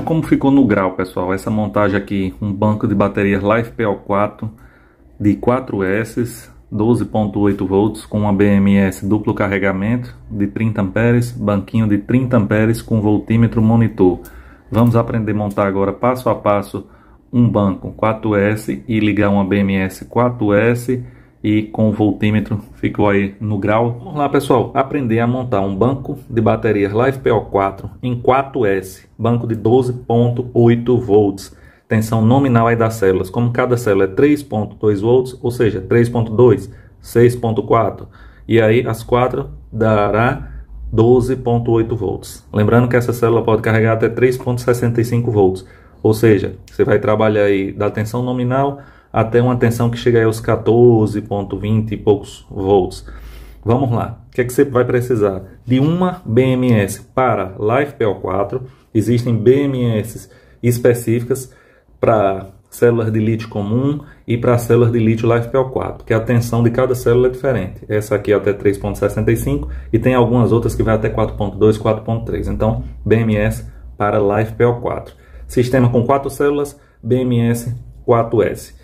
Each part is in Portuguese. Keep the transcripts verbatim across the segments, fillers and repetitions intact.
Vejam como ficou no grau, pessoal. Essa montagem aqui, um banco de baterias LiFePO quatro de quatro S, doze ponto oito volts, com uma B M S duplo carregamento de trinta amperes, banquinho de trinta amperes com voltímetro monitor. Vamos aprender a montar agora passo a passo um banco quatro S e ligar uma B M S quatro S e com o voltímetro ficou aí no grau. Vamos lá, pessoal, aprender a montar um banco de baterias LiFePO quatro em quatro S, banco de doze ponto oito volts, tensão nominal aí das células. Como cada célula é três ponto dois volts, ou seja, três ponto dois, seis ponto quatro, e aí as quatro dará doze ponto oito volts. Lembrando que essa célula pode carregar até três ponto sessenta e cinco volts, ou seja, você vai trabalhar aí da tensão nominal até uma tensão que chega aí aos quatorze ponto vinte e poucos volts. Vamos lá. O que é que você vai precisar? De uma B M S para LiFePO quatro. Existem B M S específicas para células de lítio comum e para células de lítio LiFePO quatro, porque a tensão de cada célula é diferente. Essa aqui é até três ponto sessenta e cinco e tem algumas outras que vai até quatro ponto dois, quatro ponto três. Então, B M S para LiFePO quatro. Sistema com quatro células, B M S quatro S.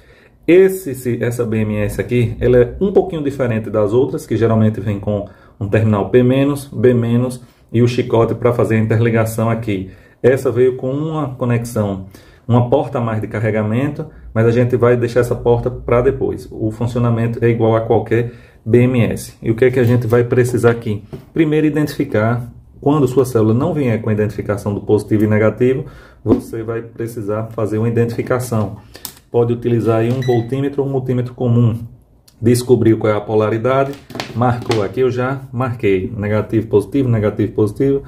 Esse, essa B M S aqui, ela é um pouquinho diferente das outras, que geralmente vem com um terminal P-, B- e o chicote para fazer a interligação aqui. Essa veio com uma conexão, uma porta a mais de carregamento, mas a gente vai deixar essa porta para depois. O funcionamento é igual a qualquer B M S. E o que é que a gente vai precisar aqui? Primeiro, identificar. Quando sua célula não vier com a identificação do positivo e negativo, você vai precisar fazer uma identificação. Pode utilizar aí um voltímetro ou um multímetro comum. Descobriu qual é a polaridade, marcou aqui, eu já marquei negativo, positivo, negativo, positivo,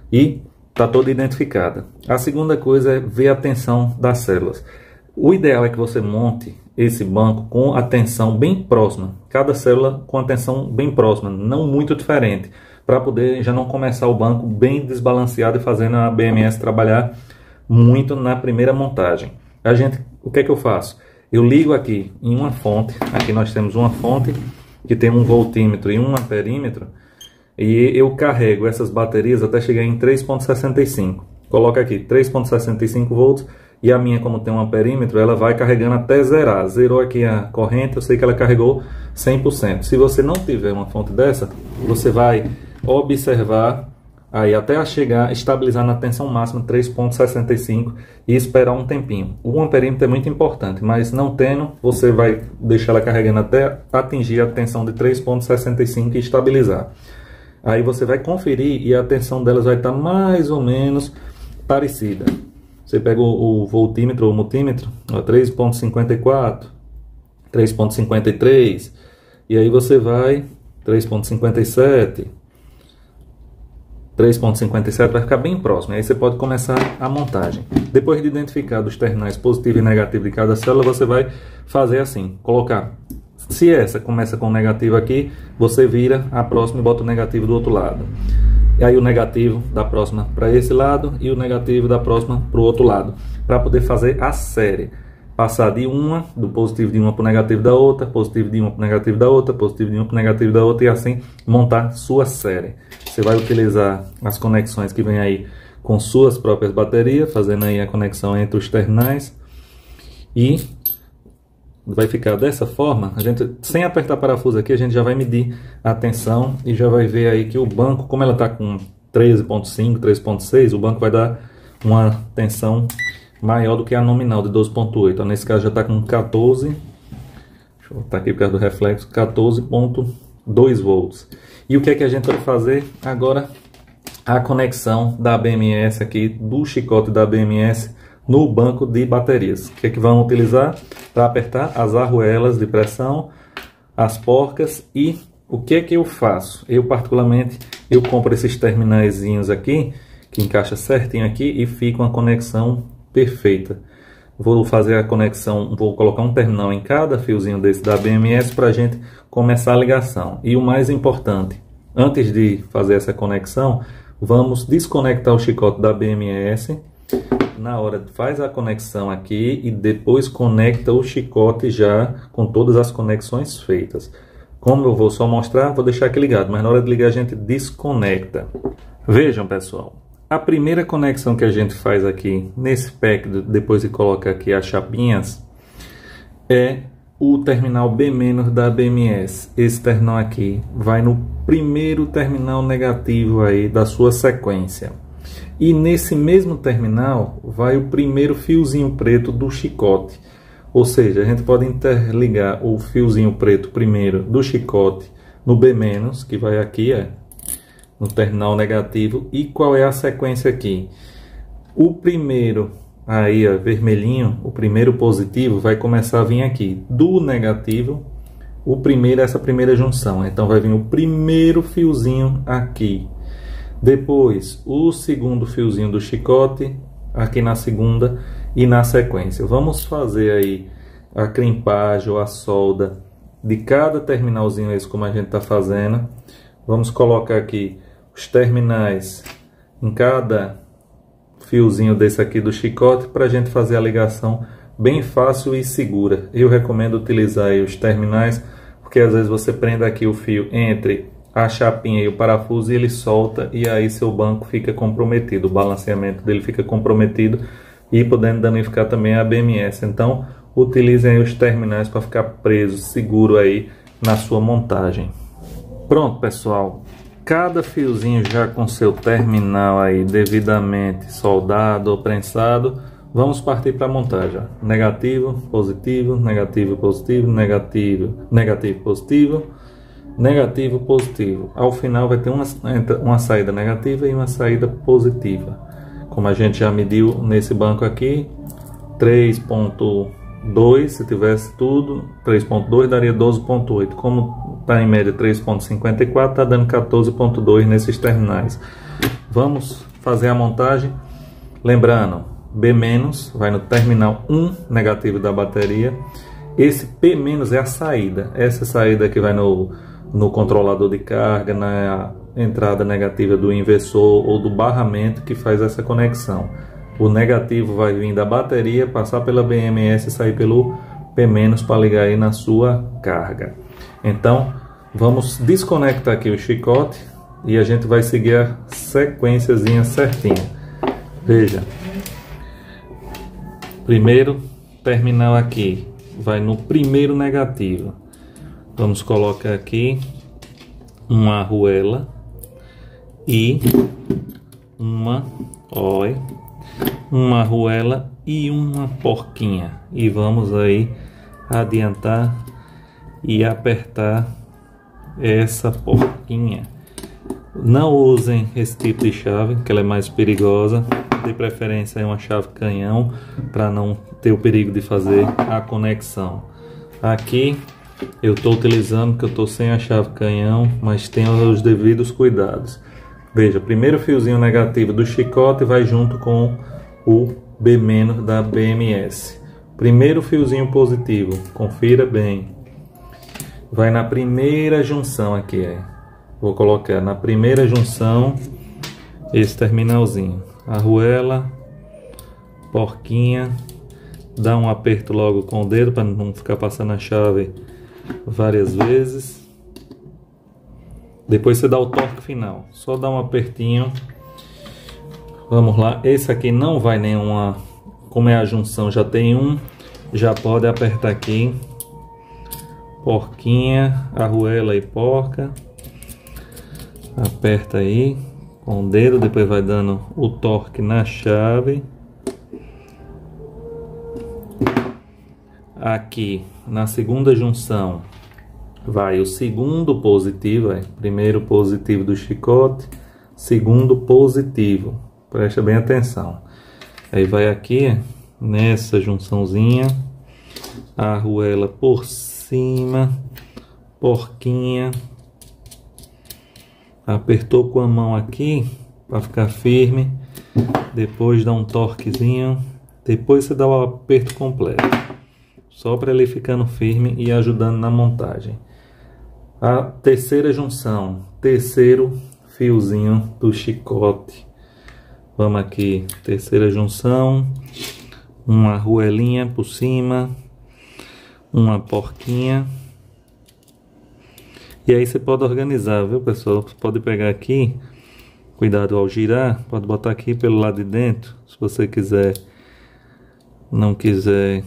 e está toda identificada. A segunda coisa é ver a tensão das células. O ideal é que você monte esse banco com a tensão bem próxima, cada célula com a tensão bem próxima, não muito diferente, para poder já não começar o banco bem desbalanceado e fazendo a B M S trabalhar muito na primeira montagem. A gente, o que é que eu faço? Eu ligo aqui em uma fonte, aqui nós temos uma fonte que tem um voltímetro e um amperímetro, e eu carrego essas baterias até chegar em três ponto sessenta e cinco. Coloca aqui três ponto sessenta e cinco volts, e a minha, como tem um amperímetro, ela vai carregando até zerar. Zerou aqui a corrente, eu sei que ela carregou cem por cento. Se você não tiver uma fonte dessa, você vai observar aí até chegar, estabilizar na tensão máxima três ponto sessenta e cinco e esperar um tempinho. O amperímetro é muito importante, mas não tendo, você vai deixar ela carregando até atingir a tensão de três ponto sessenta e cinco e estabilizar. Aí você vai conferir e a tensão delas vai estar mais ou menos parecida. Você pega o, o voltímetro ou o multímetro, três ponto cinquenta e quatro, três ponto cinquenta e três, e aí você vai três ponto cinquenta e sete, três ponto cinquenta e sete, vai ficar bem próximo. Aí você pode começar a montagem. Depois de identificar os terminais positivo e negativo de cada célula, você vai fazer assim, colocar. Se essa começa com negativo aqui, você vira a próxima e bota o negativo do outro lado. E aí o negativo da próxima para esse lado e o negativo da próxima para o outro lado, para poder fazer a série. Passar de uma, do positivo de uma para o negativo da outra, positivo de uma para o negativo da outra, positivo de uma para o negativo da outra, e assim montar sua série. Você vai utilizar as conexões que vem aí com suas próprias baterias, fazendo aí a conexão entre os terminais, e vai ficar dessa forma. A gente, sem apertar parafuso aqui, a gente já vai medir a tensão e já vai ver aí que o banco, como ela está com treze ponto cinco, treze ponto seis, o banco vai dar uma tensão maior do que a nominal de doze ponto oito. Então, nesse caso já está com quatorze, deixa eu botar aqui por causa do reflexo, quatorze ponto dois volts. E o que é que a gente vai fazer agora? A conexão da B M S aqui, do chicote da B M S no banco de baterias. O que é que vão utilizar? Para apertar as arruelas de pressão, as porcas. E o que é que eu faço? Eu particularmente, eu compro esses terminaizinhos aqui, que encaixa certinho aqui e fica uma conexão perfeita. Vou fazer a conexão, vou colocar um terminal em cada fiozinho desse da B M S para a gente começar a ligação. E o mais importante, antes de fazer essa conexão, vamos desconectar o chicote da B M S. Na hora faz a conexão aqui e depois conecta o chicote já com todas as conexões feitas. Como eu vou só mostrar, vou deixar aqui ligado, mas na hora de ligar a gente desconecta. Vejam, pessoal, a primeira conexão que a gente faz aqui nesse pack, depois de colocar aqui as chapinhas, é o terminal B- da B M S. Esse terminal aqui vai no primeiro terminal negativo aí da sua sequência. E nesse mesmo terminal vai o primeiro fiozinho preto do chicote. Ou seja, a gente pode interligar o fiozinho preto primeiro do chicote no B-, que vai aqui, é, no terminal negativo. E qual é a sequência aqui? O primeiro, aí ó, vermelhinho, o primeiro positivo vai começar a vir aqui. Do negativo, o primeiro, essa primeira junção. Então vai vir o primeiro fiozinho aqui. Depois, o segundo fiozinho do chicote, aqui na segunda e na sequência. Vamos fazer aí a crimpagem ou a solda de cada terminalzinho, esse como a gente está fazendo. Vamos colocar aqui os terminais em cada fiozinho desse aqui do chicote para a gente fazer a ligação bem fácil e segura. Eu recomendo utilizar aí os terminais, porque às vezes você prende aqui o fio entre a chapinha e o parafuso e ele solta, e aí seu banco fica comprometido, o balanceamento dele fica comprometido e podendo danificar também a B M S. Então utilizem aí os terminais para ficar preso, seguro aí na sua montagem. Pronto, pessoal, cada fiozinho já com seu terminal aí devidamente soldado ou prensado, vamos partir para a montagem. Negativo, positivo, negativo, positivo, negativo, negativo, positivo, negativo, positivo. Ao final vai ter uma, uma saída negativa e uma saída positiva. Como a gente já mediu nesse banco aqui, três ponto dois, se tivesse tudo, três ponto dois daria doze ponto oito. Como está em média três ponto cinquenta e quatro, está dando quatorze ponto dois nesses terminais. Vamos fazer a montagem. Lembrando, B- vai no terminal um negativo da bateria. Esse P- é a saída. Essa saída que vai no, no controlador de carga, na entrada negativa do inversor ou do barramento que faz essa conexão. O negativo vai vir da bateria, passar pela B M S e sair pelo P- para ligar aí na sua carga. Então, vamos desconectar aqui o chicote e a gente vai seguir a sequenciazinha certinha. Veja. Primeiro terminal aqui vai no primeiro negativo. Vamos colocar aqui uma arruela e uma oi, uma arruela e uma porquinha, e vamos aí adiantar e apertar essa porquinha. Não usem esse tipo de chave, que ela é mais perigosa. De preferência é uma chave canhão, para não ter o perigo de fazer a conexão. Aqui eu estou utilizando, que eu estou sem a chave canhão, mas tenho os devidos cuidados. Veja, primeiro fiozinho negativo do chicote vai junto com o B- da B M S. Primeiro fiozinho positivo, confira bem, vai na primeira junção aqui. É. Vou colocar na primeira junção esse terminalzinho. Arruela, porquinha, dá um aperto logo com o dedo para não ficar passando a chave várias vezes. Depois você dá o toque final, só dá um apertinho. Vamos lá, esse aqui não vai nenhuma, como é a junção, já tem um, já pode apertar aqui. Porquinha, arruela e porca. Aperta aí com o dedo, depois vai dando o torque na chave. Aqui na segunda junção vai o segundo positivo, é, primeiro positivo do chicote, segundo positivo, presta bem atenção. Aí vai aqui nessa junçãozinha, a arruela por cima, porquinha, apertou com a mão aqui para ficar firme, depois dá um torquezinho, depois você dá o aperto completo, só para ele ficando firme e ajudando na montagem. A terceira junção, terceiro fiozinho do chicote. Vamos aqui, terceira junção, uma arruelinha por cima, uma porquinha. E aí você pode organizar, viu, pessoal? Você pode pegar aqui, Cuidado ao girar, pode botar aqui pelo lado de dentro, se você quiser, não quiser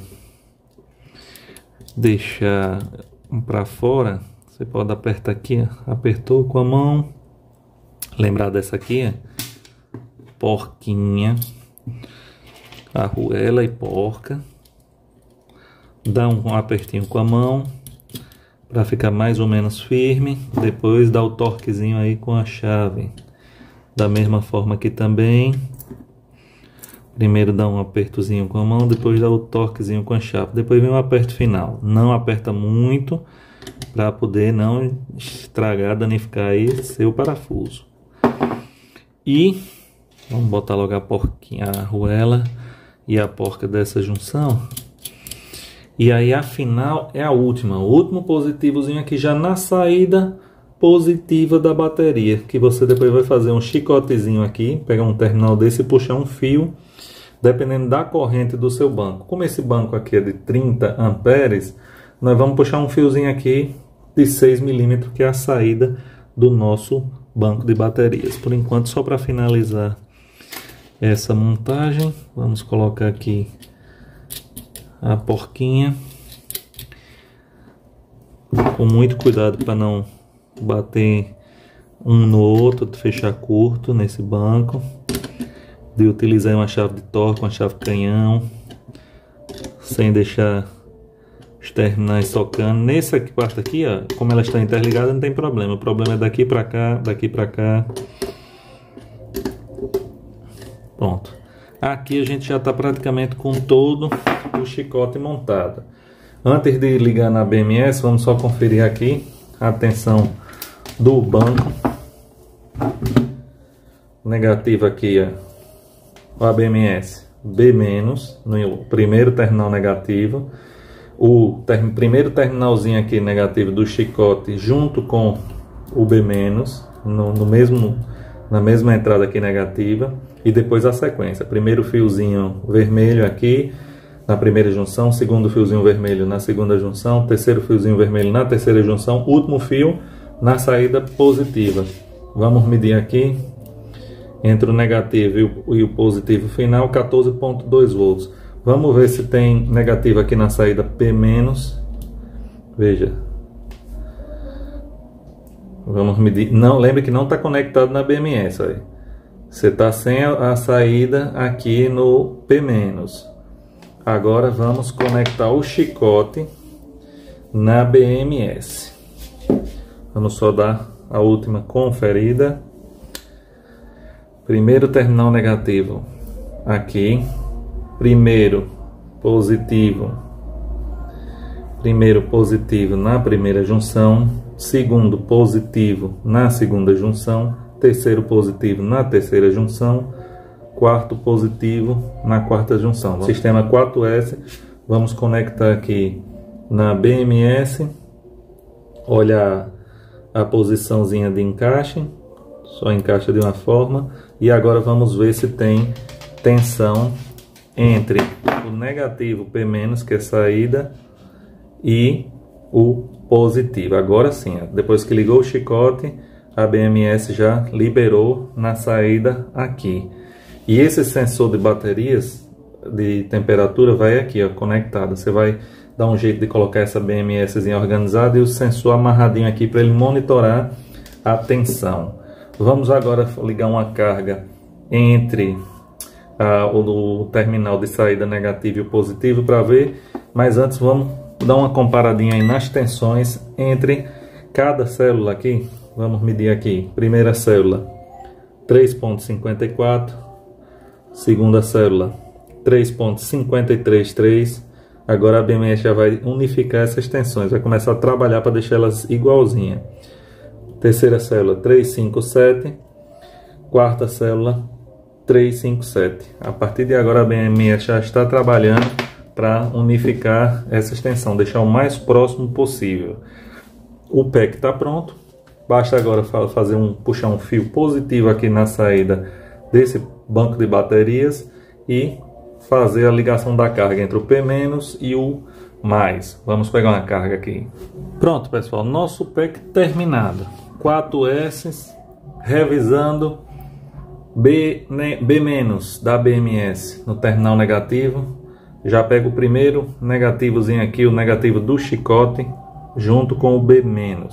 deixar para fora, você pode apertar aqui, ó. Apertou com a mão, lembrar dessa aqui, ó. Porquinha, arruela e porca, dá um apertinho com a mão, para ficar mais ou menos firme, depois dá o torquezinho aí com a chave. Da mesma forma aqui também. Primeiro dá um apertozinho com a mão, depois dá o torquezinho com a chave. Depois vem o aperto final. Não aperta muito para poder não estragar, danificar aí seu parafuso. E vamos botar logo a porquinha, a arruela e a porca dessa junção. E aí a final é a última, o último positivozinho aqui já na saída positiva da bateria, que você depois vai fazer um chicotezinho aqui, pegar um terminal desse e puxar um fio, dependendo da corrente do seu banco. Como esse banco aqui é de trinta amperes, nós vamos puxar um fiozinho aqui de seis milímetros, que é a saída do nosso banco de baterias. Por enquanto, só para finalizar essa montagem, vamos colocar aqui a porquinha, com muito cuidado para não bater um no outro, fechar curto nesse banco, de utilizar uma chave de torque, uma chave canhão, sem deixar os terminais tocando. Nessa parte aqui, ó, como ela está interligada, não tem problema, o problema é daqui para cá, daqui para cá. Pronto, aqui a gente já está praticamente com todo o chicote montado. Antes de ligar na B M S, vamos só conferir aqui a tensão do banco. Negativo aqui, ó, a B M S B menos, no primeiro terminal negativo. O ter, primeiro terminalzinho aqui negativo do chicote junto com o B menos, no, no mesmo, na mesma entrada aqui negativa. E depois a sequência, primeiro fiozinho vermelho aqui na primeira junção, segundo fiozinho vermelho na segunda junção, terceiro fiozinho vermelho na terceira junção, último fio na saída positiva. Vamos medir aqui entre o negativo e o, e o positivo final, quatorze ponto dois volts. Vamos ver se tem negativo aqui na saída P menos. Veja. Vamos medir. Não, lembre que não está conectado na B M S. Aí. Você está sem a, a saída aqui no P menos. Agora vamos conectar o chicote na B M S. Vamos só dar a última conferida. Primeiro terminal negativo aqui. Primeiro positivo. Primeiro positivo na primeira junção. Segundo positivo na segunda junção. Terceiro positivo na terceira junção, quarto positivo na quarta junção. Sistema quatro S, vamos conectar aqui na B M S, olha a posiçãozinha de encaixe, só encaixa de uma forma, e agora vamos ver se tem tensão entre o negativo P menos, que é saída, e o positivo. Agora sim, depois que ligou o chicote, a B M S já liberou na saída aqui. E esse sensor de baterias de temperatura vai aqui, ó, conectado. Você vai dar um jeito de colocar essa B M S organizada e o sensor amarradinho aqui para ele monitorar a tensão. Vamos agora ligar uma carga entre a, o, o terminal de saída negativo e o positivo para ver. Mas antes vamos dar uma comparadinha aí nas tensões entre cada célula aqui. Vamos medir aqui. Primeira célula três ponto cinquenta e quatro, segunda célula três ponto cinquenta e três três. Agora a B M S já vai unificar essas tensões, vai começar a trabalhar para deixar elas igualzinhas. Terceira célula três cinco sete, quarta célula três cinco sete. A partir de agora a B M S já está trabalhando para unificar essa tensões, deixar o mais próximo possível. O pack está pronto. Basta agora fazer um, puxar um fio positivo aqui na saída desse banco de baterias e fazer a ligação da carga entre o P menos e o mais. Vamos pegar uma carga aqui. Pronto, pessoal, nosso pack terminado. quatro S, revisando, B, B- da B M S no terminal negativo. Já pego o primeiro negativozinho aqui, o negativo do chicote, junto com o B-.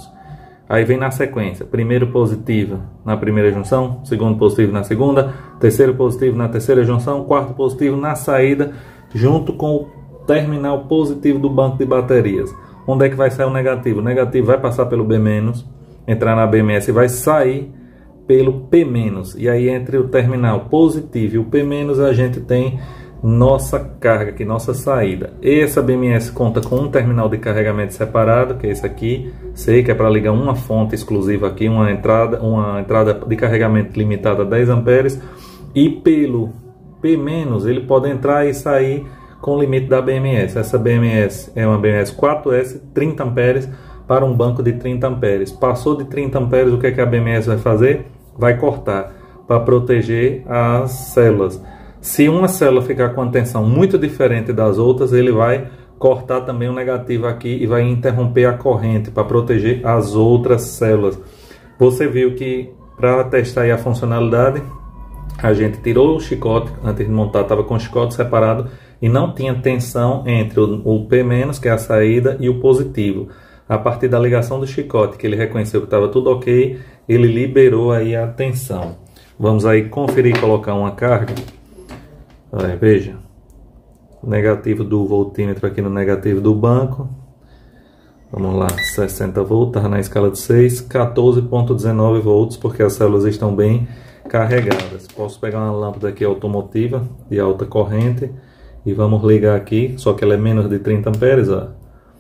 Aí vem na sequência, primeiro positivo na primeira junção, segundo positivo na segunda, terceiro positivo na terceira junção, quarto positivo na saída, junto com o terminal positivo do banco de baterias. Onde é que vai sair o negativo? O negativo vai passar pelo B-, entrar na B M S e vai sair pelo P-. E aí entre o terminal positivo e o P- a gente tem nossa carga aqui, nossa saída. Essa B M S conta com um terminal de carregamento separado, que é esse aqui. Sei que é para ligar uma fonte exclusiva aqui, uma entrada, uma entrada de carregamento limitada a dez amperes. E pelo P-, ele pode entrar e sair com o limite da B M S. Essa B M S é uma B M S quatro S, trinta amperes, para um banco de trinta amperes. Passou de trinta amperes, o que é que a B M S vai fazer? Vai cortar, para proteger as células. Se uma célula ficar com uma tensão muito diferente das outras, ele vai cortar também o negativo aqui e vai interromper a corrente para proteger as outras células. Você viu que para testar aí a funcionalidade, a gente tirou o chicote, antes de montar estava com o chicote separado e não tinha tensão entre o P-, que é a saída, e o positivo. A partir da ligação do chicote, que ele reconheceu que estava tudo ok, ele liberou aí a tensão. Vamos aí conferir e colocar uma carga. Olha, veja, o negativo do voltímetro aqui no negativo do banco. Vamos lá, sessenta volts, estava na escala de seis, quatorze vírgula dezenove volts, porque as células estão bem carregadas. Posso pegar uma lâmpada aqui automotiva de alta corrente e vamos ligar aqui, só que ela é menos de trinta amperes, ó,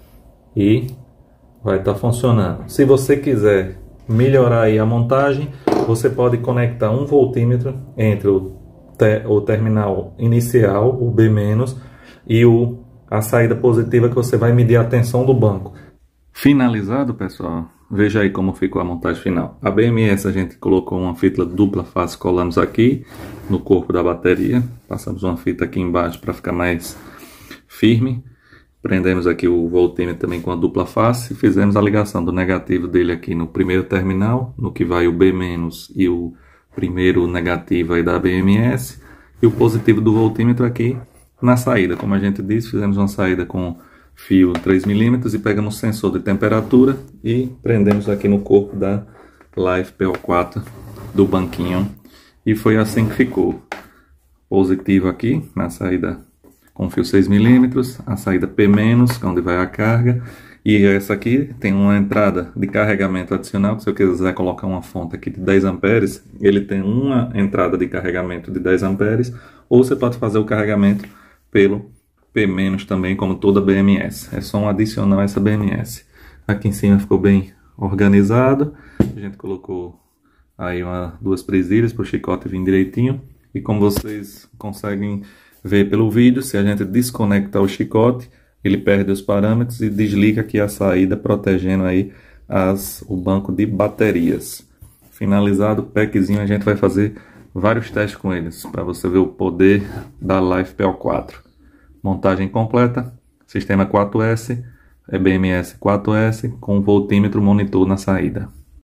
e vai estar funcionando. Se você quiser melhorar aí a montagem, você pode conectar um voltímetro entre o o terminal inicial, o B-, e o, a saída positiva, que você vai medir a tensão do banco. Finalizado, pessoal, veja aí como ficou a montagem final. A B M S a gente colocou uma fita dupla face, colamos aqui no corpo da bateria, passamos uma fita aqui embaixo para ficar mais firme, prendemos aqui o voltímetro também com a dupla face e fizemos a ligação do negativo dele aqui no primeiro terminal, no que vai o B- e o primeiro negativo aí da B M S, e o positivo do voltímetro aqui na saída. Como a gente disse, fizemos uma saída com fio três milímetros e pegamos o sensor de temperatura e prendemos aqui no corpo da Life P O quatro do banquinho, e foi assim que ficou. Positivo aqui na saída com fio seis milímetros, a saída P-, onde vai a carga. E essa aqui tem uma entrada de carregamento adicional, que se eu quiser colocar uma fonte aqui de dez amperes, ele tem uma entrada de carregamento de dez amperes, ou você pode fazer o carregamento pelo P- também, como toda B M S. É só um adicional a essa B M S. Aqui em cima ficou bem organizado, a gente colocou aí uma, duas presilhas para o chicote vir direitinho, e como vocês conseguem ver pelo vídeo, se a gente desconectar o chicote, ele perde os parâmetros e desliga aqui a saída, protegendo aí as, o banco de baterias. Finalizado o packzinho, a gente vai fazer vários testes com eles, para você ver o poder da Life P O quatro. Montagem completa, sistema quatro S, é B M S quatro S, com voltímetro monitor na saída.